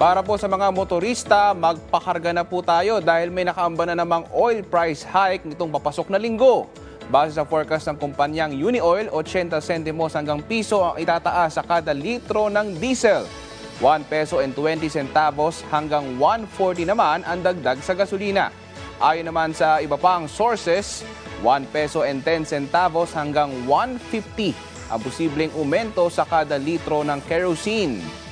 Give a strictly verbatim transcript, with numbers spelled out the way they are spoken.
Para po sa mga motorista, magpakarga na po tayo dahil may nakaamba na namang oil price hike nitong papasok na linggo. Base sa forecast ng kumpanyang Unioil, eighty sentimos hanggang piso ang itataas sa kada litro ng diesel. one peso and twenty centavos hanggang one forty naman ang dagdag sa gasolina. Ayon naman sa iba pang sources, one peso and ten centavos hanggang one fifty ang posibleng umento sa kada litro ng kerosene.